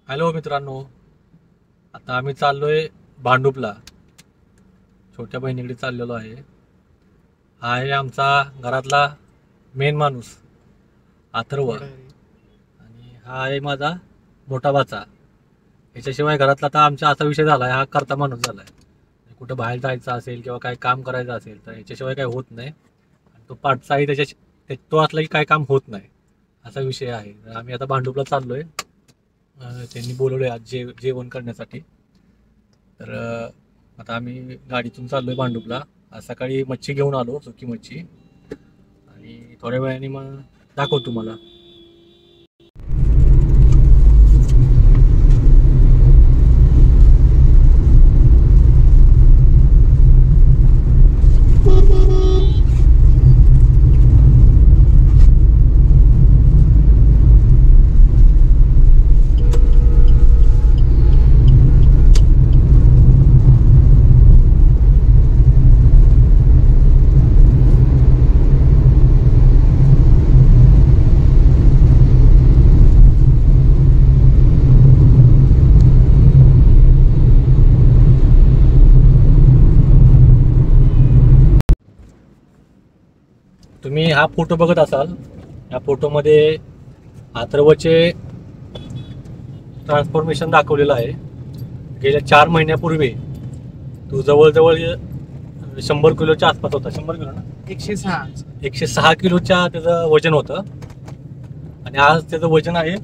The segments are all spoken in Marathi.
हॅलो मित्रांनो, आता आम्ही चाललोय भांडुपला. छोट्या बहिणीकडे चाललेलो आहे. हा आहे आमचा घरातला मेन माणूस अथर्व, आणि हा आहे माझा मोठा भाचा. याच्याशिवाय घरातला आता आमचा असा विषय झाला आहे, हा करता माणूस झाला आहे. कुठं बाहेर जायचं असेल किंवा काय काम करायचं असेल तर याच्याशिवाय काही होत नाही. आणि तो पाठचाही तो असला की काय काम होत नाही, असा विषय आहे. तर आम्ही आता भांडुपला चाललोय. त्यांनी बोलवलंय आज जेवण करण्यासाठी. तर आता आम्ही गाडीतून चाललोय भांडुपला. आज सकाळी मच्छी घेऊन आलो, सुकी मच्छी, आणि थोड्या वेळाने मग दाखवतो तुम्हाला. तुम्ही हा फोटो बघत असाल, या फोटोमध्ये अथर्वचे ट्रान्सफॉर्मेशन दाखवलेलं आहे. गेल्या 4 महिन्यापूर्वी तो जवळजवळ 100 किलोच्या आसपास होता. 100 किलो ना, 106 किलोच्या त्याचं वजन होतं. आणि आज त्याचं वजन आहे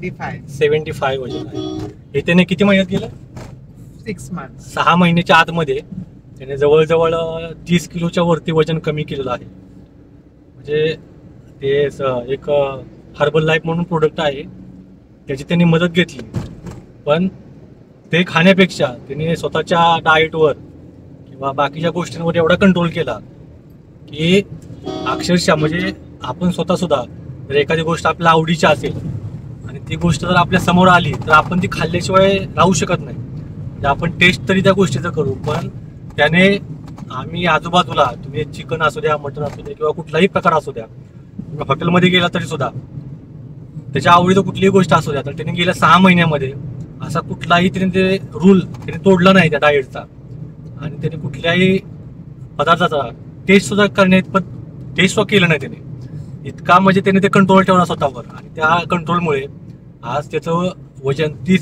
75 वजन आहे. हे त्याने किती महिन्यात केलं? 6 months. 6 महिन्याच्या आतमध्ये त्याने जवळजवळ 30 किलोच्या वरती वजन कमी केलेलं आहे. म्हणजे ते एक हर्बल लाईफ म्हणून प्रोडक्ट आहे, त्याची त्यांनी मदत घेतली. पण ते खाण्यापेक्षा त्यांनी स्वतःच्या डाएटवर किंवा बाकीच्या गोष्टींवर एवढा कंट्रोल केला की अक्षरशः म्हणजे आपण स्वतः सुद्धा जर एखादी गोष्ट आपल्या आवडीची असेल आणि ती गोष्ट जर आपल्या समोर आली तर आपण ती खाल्ल्याशिवाय राहू शकत नाही. म्हणजे आपण टेस्ट तरी त्या गोष्टीचं करू, पण त्याने आम्ही आजूबाजूला, तुम्ही चिकन असू द्या, मटन असू द्या किंवा कुठलाही प्रकार असू द्या, हॉटेलमध्ये गेला तरी सुद्धा त्याच्या आवडीचं कुठलीही गोष्ट असू द्या, तर त्याने गेल्या 6 महिन्यामध्ये असा कुठलाही त्याने ते रूल त्याने तोडला नाही त्या डाएटचा. आणि त्याने कुठल्याही पदार्थाचा टेस्ट सुद्धा टेस्ट सुद्धा केलं नाही त्याने. इतका म्हणजे त्याने ते कंट्रोल ठेवला स्वतःवर, आणि त्या कंट्रोलमुळे आज त्याचं वजन 30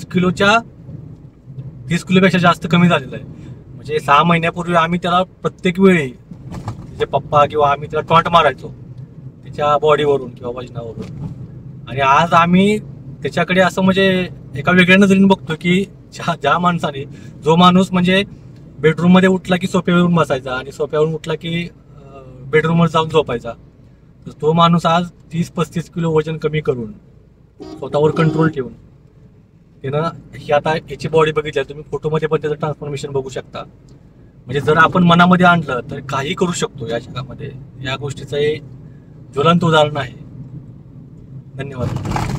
किलोपेक्षा जास्त कमी झालेलं आहे. म्हणजे 6 महिन्यापूर्वी आम्ही त्याला प्रत्येक वेळी त्याचे पप्पा किंवा आम्ही त्याला टॉन्ट मारायचो त्याच्या बॉडीवरून किंवा वजनावरून. आणि आज आम्ही त्याच्याकडे असं म्हणजे एका वेगळ्या नजरेने बघतो की ज्या माणसाने, जो माणूस म्हणजे बेडरूममध्ये उठला की सोफ्यावरून बसायचा आणि सोफ्यावरून उठला की बेडरूमवर जाऊन झोपायचा, तर तो माणूस आज 30-35 किलो वजन कमी करून स्वतःवर कंट्रोल ठेवून त्यानं ही आता याची बॉडी बघितली, तुम्ही फोटोमध्ये पण त्याचं ट्रान्सफॉर्मेशन बघू शकता. म्हणजे जर आपण मनामध्ये आणलं तर काही करू शकतो या जगामध्ये. या गोष्टीचं हे ज्वलंत उदाहरण आहे. धन्यवाद.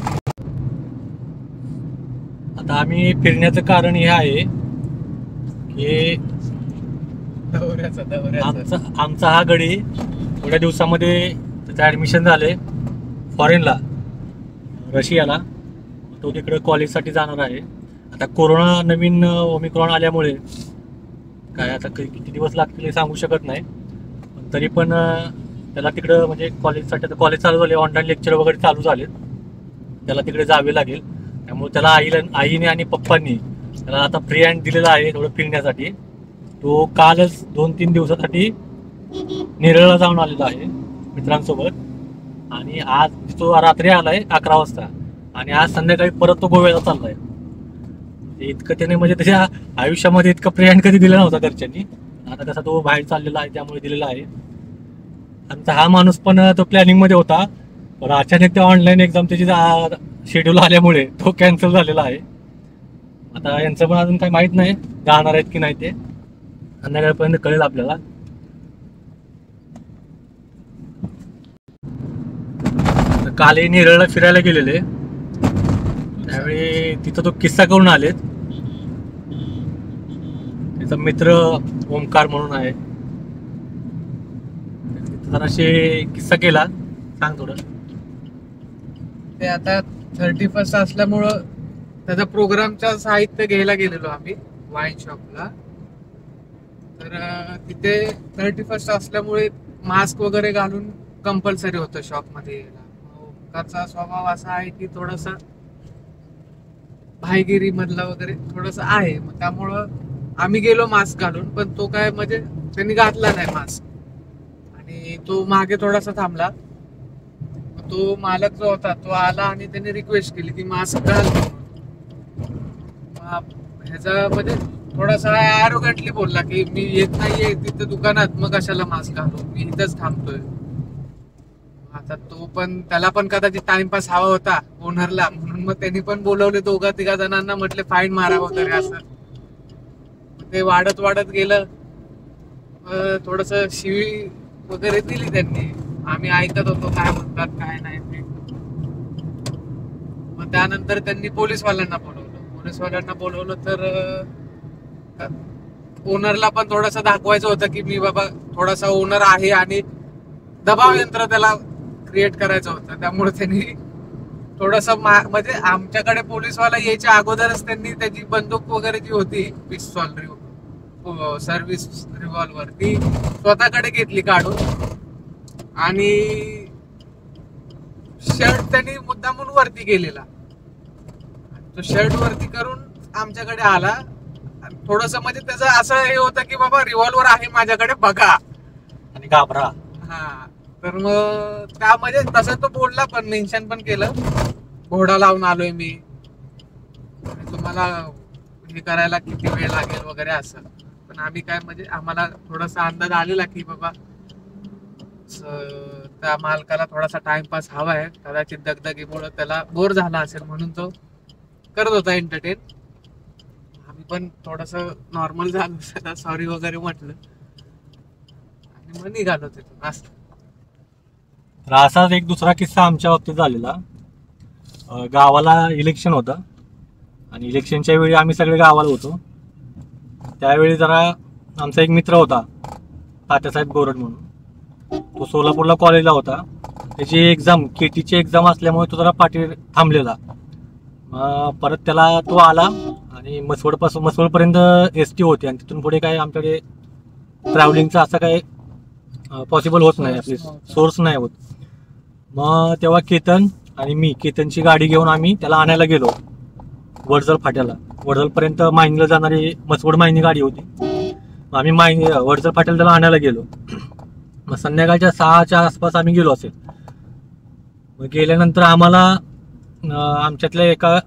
आता आम्ही फिरण्याचं कारण हे आहे की आमचा हा गडी थोड्या दिवसामध्ये त्याचं ॲडमिशन झाले फॉरेनला, रशियाला. तो तिकडे कॉलेजसाठी जाणार आहे. आता कोरोना नवीन ओमिक्रॉन आल्यामुळे काय आता किती दिवस लागतील हे सांगू शकत नाही, पण तरी पण त्याला तिकडं म्हणजे कॉलेजसाठी, आता कॉलेज चालू झाले, ऑनलाईन लेक्चर वगैरे चालू झाले, त्याला तिकडे जावे लागेल. त्यामुळे त्याला आईने आणि पप्पांनी त्याला आता फ्री हँड दिलेला आहे थोडं फिरण्यासाठी. तो कालच 2-3 दिवसासाठी नेरळला जाऊन आलेला आहे मित्रांसोबत, आणि आज तो रात्री आलाय 11 वाजता, आणि आज संध्याकाळी परत तो गोव्याला चाललाय. इतकं त्याने म्हणजे त्याच्या आयुष्यामध्ये इतकं फ्री हँड कधी दिला नव्हता घरच्यांनी. आता कसा तो बाहेर चाललेला आहे त्यामुळे दिलेला आहे. आणि हा माणूस पण तो प्लॅनिंग मध्ये होता, पण अचानक त्या ऑनलाईन एक्झाम त्याची शेड्यूल आल्यामुळे तो कॅन्सल झालेला आहे. आता यांचं पण अजून काही माहित नाही जाणार आहेत की नाही, ते संध्याकाळपर्यंत कळेल आपल्याला. काल नेरळला फिरायला गेलेले, त्यावेळी तिथं तो किस्सा करून आलेत. त्याचा मित्र ओमकार म्हणून आहे, जराशे किस्सा केला, सांग थोडं. ते आता 31st असल्यामुळं त्याचा प्रोग्रामचा साहित्य घ्यायला गेलेलो आम्ही वाईन शॉपला. तर तिथे 31st असल्यामुळे मास्क वगैरे घालून कंपल्सरी होतं शॉपमध्ये यायला. ओंकारचा स्वभाव असा आहे की थोडासा भाईगिरी मधला वगैरे थोडस आहे, मग त्यामुळं आम्ही गेलो मास्क घालून, पण तो काय म्हणजे त्यांनी घातला नाही मास्क आणि तो मागे थोडासा थांबला. तो मालक जो होता तो आला आणि त्यांनी रिक्वेस्ट केली की मास्क घाल. ह्याचा म्हणजे थोडासा ॲरोगंटली बोलला की मी येत नाहीये तिथं दुकानात, मग कशाला मास्क घालू, मी इथंच थांबतोय. आता तो पण त्याला पण कदाचित टाइमपास हवा होता ओनरला, म्हणून मग त्यांनी पण बोलवले दोघा तिघा जणांना, म्हटले फाईन मारा वगैरे असं. ते वाढत वाढत गेलं. थोडस शिवी वगैरे दिली त्यांनी, आम्ही ऐकत होतो काय म्हणतात काय नाही ते. मग त्यानंतर त्यांनी पोलीसवाल्यांना बोलवलं तर ओनरला पण थोडंसं दाखवायचं होतं की मी बाबा थोडासा ओनर आहे आणि दबाव यंत्र त्याला क्रिएट करायचं होतं. त्यामुळे त्यांनी थोडस म्हणजे आमच्याकडे पोलीसवाला यायच्या अगोदरच त्यांनी त्याची बंदूक वगैरे जी होती पिस्तॉल सर्व्हिस रिव्हॉल्वर ती स्वतःकडे घेतली काढून आणि शर्ट त्यांनी मुद्दामून वरती केलेला. तो शर्ट वरती करून आमच्याकडे आला. थोडस म्हणजे त्याचं असं हे होतं की बाबा रिव्हॉल्वर आहे माझ्याकडे बघा आणि घाबरा. हा, तर मग त्यामध्ये तसं तो बोलला, पण मेन्शन पण केलं घोडा लावून आलोय मी, तुम्हाला हे करायला किती वेळ लागेल वगैरे असं. पण आम्ही काय म्हणजे आम्हाला थोडासा अंदाज आलेला की बाबा त्या मालकाला थोडासा टाइमपास हवा आहे, कदाचित दगदगीमुळे त्याला बोर झाला असेल म्हणून तो करत होता एंटरटेन. आम्ही पण थोडस नॉर्मल झालो, सॉरी वगैरे म्हटलं आणि मग निघालो तिथून असं. तर असाच एक दुसरा किस्सा आमच्या बाबतीत झालेला. गावाला इलेक्शन होतं आणि इलेक्शनच्या वेळी आम्ही सगळे गावाला होतो. त्यावेळी जरा आमचा एक मित्र होता तात्यासाहेब गोरड म्हणून, तो सोलापूरला कॉलेजला होता. त्याची एक्झाम केटीची एक्झाम असल्यामुळे तो जरा पाठी थांबलेला. परत त्याला तो आला आणि मसवडपर्यंत ST होती आणि तिथून पुढे काय आमच्याकडे ट्रॅव्हलिंगचं असं काय पॉसिबल होत नाही, आपली सोर्स नाही होत. मग तेव्हा केतन आणि मी केतनची गाडी घेऊन आम्ही त्याला आणायला गेलो वडजल फाट्याला. वडजलपर्यंत मायनीला जाणारी मसवड मायनी गाडी होती. मग आम्ही वडजल फाट्याला त्याला आणायला गेलो. मग संध्याकाळच्या 6च्या आसपास आम्ही गेलो असेल. मग गेल्यानंतर आम्हाला आमच्यातल्या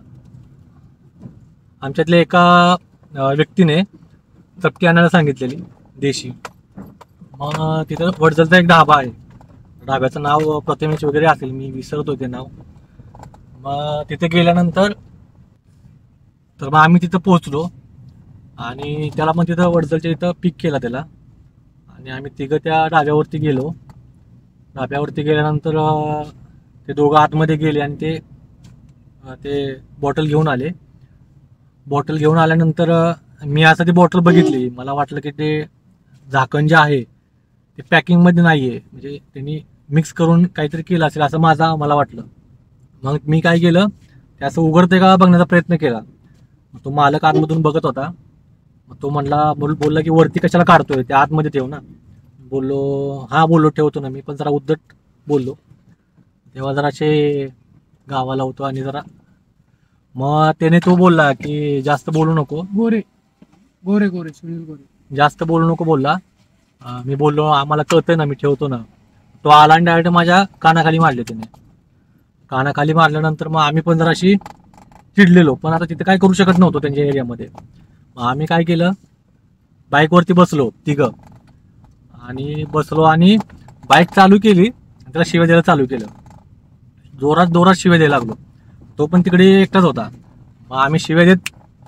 एका व्यक्तीने चपटी आणायला सांगितलेली देशी. मग तिथं वडजलचा एक ढाबा आहे, ढाब्याचं नाव प्रथमेश वगैरे असेल, मी विसरतो ते नाव. मग तिथे गेल्यानंतर तर मग आम्ही तिथं पोहोचलो आणि त्याला पण तिथं वडजलच्या इथं पिक केला त्याला आणि आम्ही तिघं त्या ढाब्यावरती गेलो. ढाब्यावरती गेल्यानंतर ते दोघं आतमध्ये गेले आणि ते बॉटल घेऊन आले. बॉटल घेऊन आल्यानंतर मी असं ती बॉटल बघितली, मला वाटलं की ते झाकण जे आहे ते पॅकिंगमध्ये नाही आहे, म्हणजे त्यांनी मिक्स करून काहीतरी केलं असेल असं मला वाटलं. मग मी काय केलं, ते असं उघडते का बघण्याचा प्रयत्न केला. तो मालक आतमधून बघत होता. मग तो बोलला की वरती कशाला काढतोय, ते आतमध्ये ठेव ना. बोललो ठेवतो ना मी, पण जरा उद्धट बोललो. तेव्हा जराशे गावाला होतो आणि जरा मग त्याने तो बोलला की जास्त बोलू नको, गोरे सुनील गोरे, जास्त बोलू नको बोलला. मी बोललो आम्हाला कळतंय ना, मी ठेवतो ना. तो आला आणि डायरेक्ट माझ्या कानाखाली मारले त्याने. कानाखाली मारल्यानंतर मग आम्ही पण जराशी चिडलेलो, पण आता तिथे काय करू शकत नव्हतो त्यांच्या एरियामध्ये. मग आम्ही काय केलं, बाईकवरती बसलो तिघं आणि बाईक चालू केली आणि त्याला शिव्या द्यायला चालू केलं. जोरात शिव्या द्यायला लागलो. तो पण तिकडे एकटाच होता. मग आम्ही शिव्या देत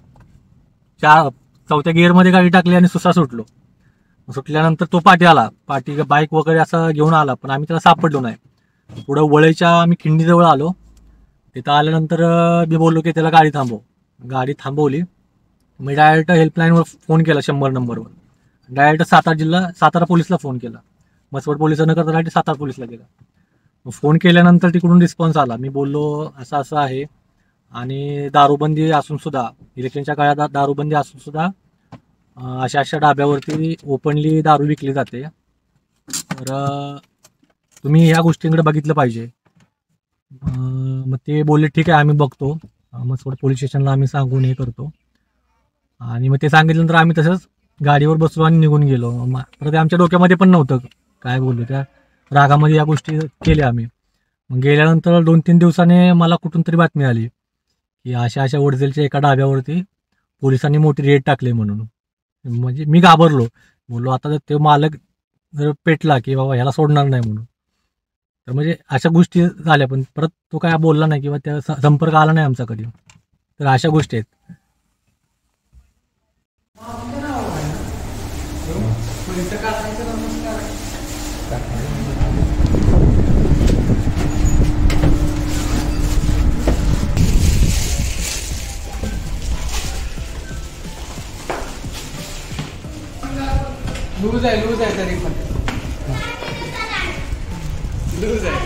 4थ्या गिअरमध्ये गाडी टाकली आणि सुटलो. सुटल्यानंतर तो पाठी बाईक वगैरे असं घेऊन आला, पण आम्ही त्याला सापडलो नाही. पुढं वळईच्या आम्ही खिंडीजवळ आलो. तिथं आल्यानंतर मी बोललो की त्याला गाडी थांबवली. मी डायरेक्ट हेल्पलाईनवर फोन केला 100 नंबरवर. डायरेक्ट सातारा पोलिसला फोन केला. मसवड पोलिसांना करता डायरेक्ट सातारा पोलिसला गेला. मग फोन केल्यानंतर तिकडून रिस्पॉन्स आला. मी बोललो असं आहे आणि दारूबंदी असून सुद्धा, इलेक्शनच्या काळात दारूबंदी असून सुद्धा अशा अशा ढाब्यावरती ओपनली दारू विकली जाते. तर तुम्ही ह्या गोष्टींकडे बघितलं पाहिजे. मग ते बोलले ठीक आहे आम्ही बघतो. मग थोडं पोलीस स्टेशनला आम्ही सांगून हे करतो. आणि मग ते सांगितल्यानंतर आम्ही तसंच गाडीवर बसलो आणि निघून गेलो. तर ते आमच्या डोक्यामध्ये पण नव्हतं काय बोललो, त्या रागामध्ये या गोष्टी केल्या आम्ही. मग गेल्यानंतर 2-3 दिवसाने मला कुठून तरी बातमी आली की अशा अशा वडजेलच्या एका ढाब्यावरती पोलिसांनी मोठी रेड टाकली म्हणून. म्हणजे मी घाबरलो, बोललो आता ते मालक जर पेटला की बाबा ह्याला सोडणार नाही म्हणून. तर म्हणजे अशा गोष्टी झाल्या, पण परत तो काय बोलला नाही किंवा त्या संपर्क आला नाही आमचा कधी. तर अशा गोष्टी आहेत. लूज आहे तरी पण लूज आहे.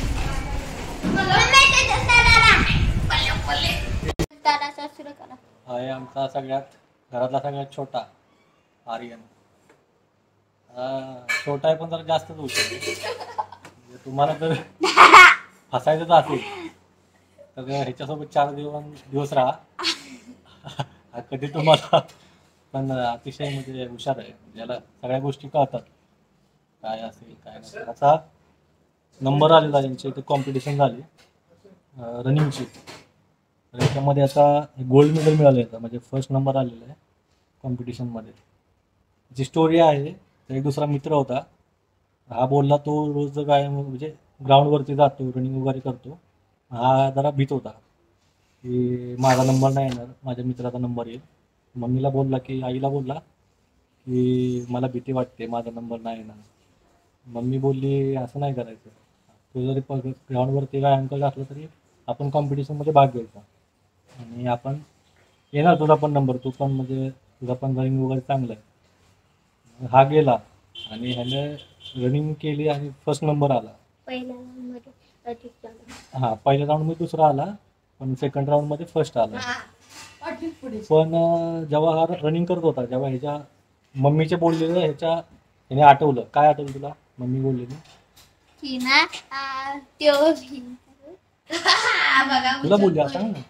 आहे आमचा घरातला सगळ्यात छोटा आर्यन. छोटा आहे पण जरा जास्तच हुशार आहे. तुम्हाला जर फसायचंच असेल तर ह्याच्यासोबत 4 दिवस राहा. कधी तुम्हाला पण अतिशय म्हणजे हुशार आहे. याला सगळ्या गोष्टी कळतात काय असेल काय नसेल. असा नंबर आलेला यांची इथे कॉम्पिटिशन झाली रनिंगची. तर याच्यामध्ये आता गोल्ड मेडल मिळालं आहे, म्हणजे फर्स्ट नंबर आलेला आहे कॉम्पिटिशनमध्ये. जी स्टोरी आहे, तर एक दुसरा मित्र होता. हा बोलला तो रोज काय म्हणजे ग्राउंडवरती जातो, रनिंग वगैरे करतो. हा जरा भीत होता की माझा नंबर नाही येणार, माझ्या मित्राचा नंबर येईल. मम्मीला बोलला की आईला बोलला की मला भीती वाटते, माझा नंबर नाही येणार. मम्मी बोलली असं नाही करायचं, तू जरी ग्राउंडवरती काय अंक घातलं तरी आपण कॉम्पिटिशनमध्ये भाग घ्यायचा आणि आपण येणार तुझा पण नंबर, तू पण म्हणजे तुझा पण रनिंग वगैरे चांगलं आहे. हा गेला आणि ह्याने रनिंग केली आणि फर्स्ट नंबर आला. पहिल्या राऊंडमध्ये दुसरा आला, पण सेकंड राऊंडमध्ये फर्स्ट आला. पण जेव्हा हा रनिंग करत होता, जेव्हा ह्याच्या मम्मीचे बोललेलं ह्याने आठवलं. काय आठवलं तुला मम्मी बोललेली? तुला बोलली असं ना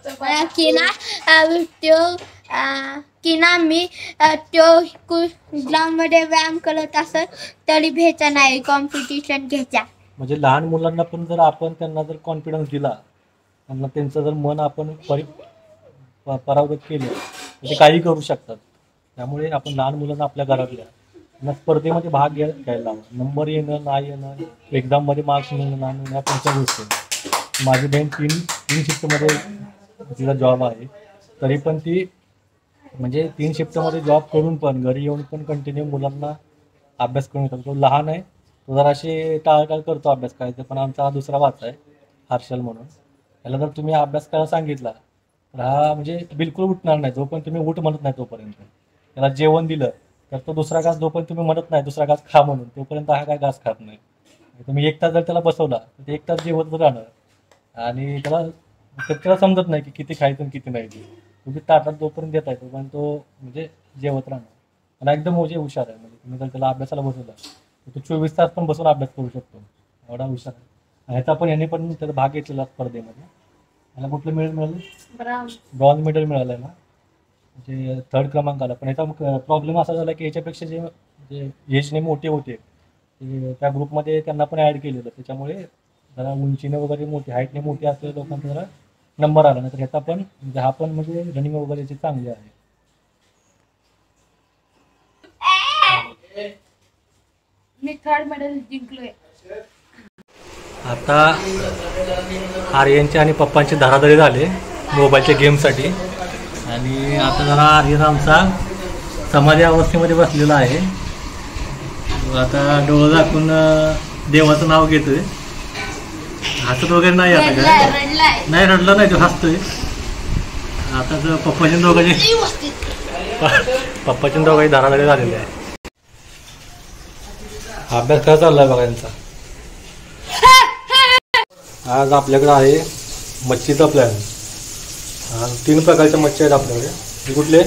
मी ग्राउंड मध्ये व्यायाम करत असत तरी भेटा नाही कॉम्पिटिशन घ्यायच्या. म्हणजे लहान मुलांना पण जर आपण त्यांना जर कॉन्फिडन्स दिला, त्यांना त्यांचं जर मन आपण परावृत केलं तर ते काही करू शकतात. त्यामुळे आपण लहान मुलांना आपल्या घरातल्या स्पर्धेमध्ये भाग घ्यायला हवा. नंबर येणं नाही येणं, एक्झाममध्ये मार्क्स मिळणं नाही मिळणं, पुढच्या गोष्टी. माझी बहीण तीन शिफ्टमध्ये तिचा जॉब आहे, तरी पण ती म्हणजे 3 शिफ्टमध्ये जॉब करून पण घरी येऊन पण कंटिन्यू मुलांना अभ्यास करून येतो. तो लहान आहे, तो जराशी टाळटाळ करतो अभ्यास करायचं. पण आमचा हा दुसरा वाचा आहे हर्षल म्हणून. त्याला जर तुम्ही अभ्यास करायला सांगितला तर हा म्हणजे बिलकुल उठणार नाही जोपर्यंत तुम्ही उठ म्हणत नाही तोपर्यंत. त्याला जेवण दिलं तर तो दुसरा घास जोपर्यंत तुम्ही म्हणत नाही दुसरा घास खा म्हणून, तोपर्यंत हा काय घास खात नाही. तुम्ही 1 तास जर त्याला बसवला तर ते 1 तास जेवत राहणार आणि त्याला समजत नाही की किती खायचं आणि किती नाही. तुम्ही ताटात जोपर्यंत देत आहे तोपर्यंत तो म्हणजे जेवत राहणार. आणि एकदम हुशार आहे. म्हणजे तुम्ही जर त्याला अभ्यासाला बसवला तर तो 24 तास पण बसून अभ्यास करू शकतो, एवढा हुशार आहे. ह्याचा पण याने पण त्याचा भाग घेतलेला स्पर्धेमध्ये. याला कुठलं मेडल मिळालं? ब्रॉन्झ मेडल मिळालं आहे ना, म्हणजे 3rd क्रमांक आला. पण याचा प्रॉब्लेम असा झाला की याच्यापेक्षा जे एजने मोठे होते त्या ग्रुपमध्ये त्यांना पण ॲड केलेलं. त्याच्यामुळे जरा उंचीने वगैरे मोठी हाईटने मोठी असलेल्या लोकांचा जरा नंबर आला. नाही तर ह्याचा पण म्हणजे हा पण म्हणजे रनिंग वगैरे चांगले आहे. मी 3rd मेडल जिंकलोय. आता आर्यनचे आणि पप्पांचे धराधरी झाले मोबाईलच्या गेमसाठी. आणि आता जरा आर्यन आमचा समाधी अवस्थेमध्ये बसलेला आहे. आता डोळं दाखवून देवाचं नाव घेतोय. हसत वगैरे नाही. आता काय नाही, रडला नाही, तो हसतोय. आता तर पप्पाच्या दोघांची धराधरी झालेले आहे. अभ्यास काय चाललाय बघा यांचा. आज आपल्याकडे आहे मच्छीचा प्लॅन. 3 प्रकारच्या मच्छी आहेत आपल्याकडे. हे कुठले?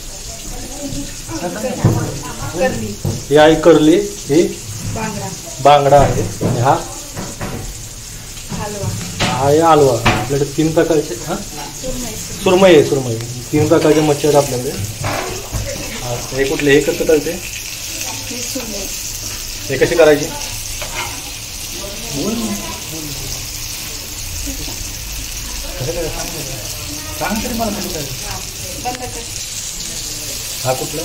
ही आहे करली, ही बांगडा आहे, आणि हा आहे आलवा. आपल्याकडे 3 प्रकारचे सुरमई आहे. 3 प्रकारचे मच्छी आहेत आपल्याकडे. हे कुठले? हे कसं करते? हे कशी करायची? सांग तरी मला कसं करायचं. हा कुठला?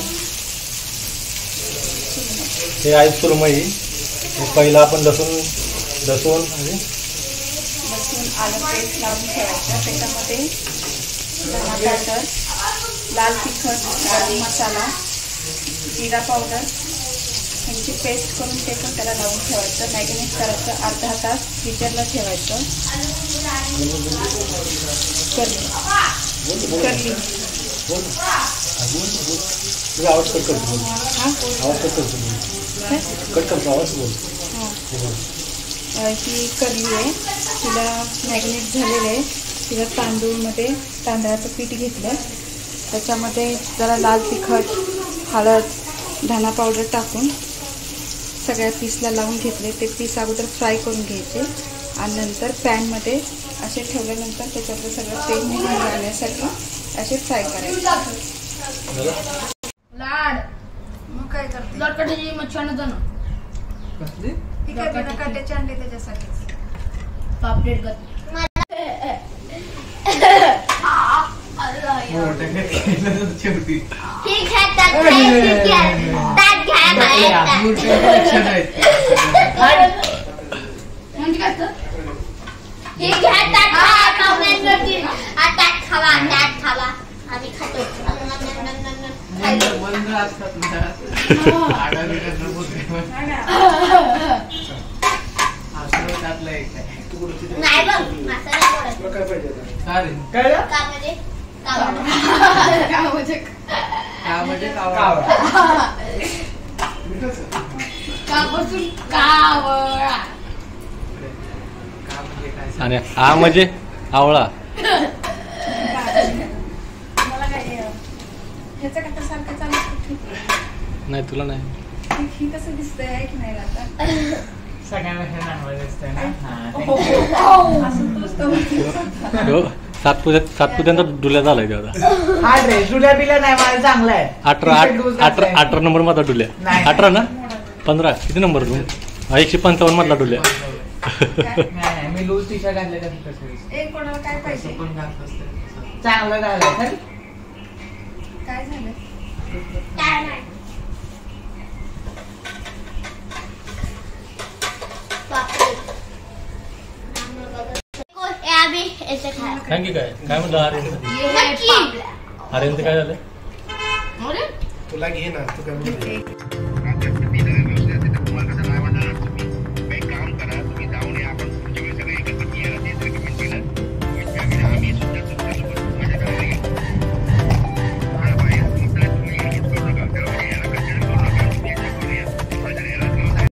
हे आहे सुरमई. हे पहिला आपण लसूण आणि आलं पेस्ट लावून ठेवायचं. त्याच्यामध्ये धना पावडर, लाल तिखट, गरम मसाला, जिरा पावडर ह्यांची पेस्ट करून ते पण त्याला लावून ठेवायचं. मॅरिनेट करायचं. अर्धा तास फ्रीजरला ठेवायचं. करली आवाज कट करतो. आवाज बोल. ही करली आहे. तिला मॅरिनेट झालेलं आहे. तिला तांदळाचं पीठ घेतलं. त्याच्यामध्ये जरा लाल तिखट, हळद, धना पावडर टाकून सगळ्या पीसला लावून घेतले. ते पीस अगोदर फ्राय करून घ्यायचे आणि नंतर पॅनमध्ये असे ठेवल्यानंतर त्याच्यातलं सगळं तेल निघून जाण्यासाठी असे फ्राय करायचे. लाड मग काय करते? लडकटाची मच्छी आणत जा ना. कसली? ठीक आहे, बिना काट्याची आणली त्याच्यासाठीच. पापलेट कर. शेवटी ठीक आहे, त्यात खायचं घ्या. त्यात घ्या बाहेर. म्हणजे काय असतं? हे घ्या, त्यात खा. पाहुण्यांवरती. त्यात खावा, त्यात खावा. आम्ही खातो. मंद असतात ना. त्यातलं एक आहे. नाही बघ, मसाला बोलायचं. काय पाहिजे? का म्हणजे? का म्हणजे? कापासून कावळा. आणि हा म्हणजे आवळा. मला काय ह्याचं काटा सारखं चालू नाही तुला नाही. ही कसं दिसतंय आहे की नाही आता? सगळ्यांना हे नावाचं असतं ना. हो, सातपुत्यांचा डुल्या झालाय ते आता. हा रे, जुल्या बिल्या नाही, मला चांगला आहे. 18 नंबर मधला डुल्या. नाही. 18 ना? 15 किती नंबर तू? 155 मधला डुल्या. नाही, मी लूज टी शर्ट घातले एक कोणाला काय पाहिजे? पण घालत असते. चांगलं घालाय खरं. काय झालं? काय नाही. बापरे. हे आम्ही याचं खायला. थँक्यू. काय म्हणलं आर्यन? नक्की. आर्यनचं काय झालं? अरे तुला घे ना, तू काय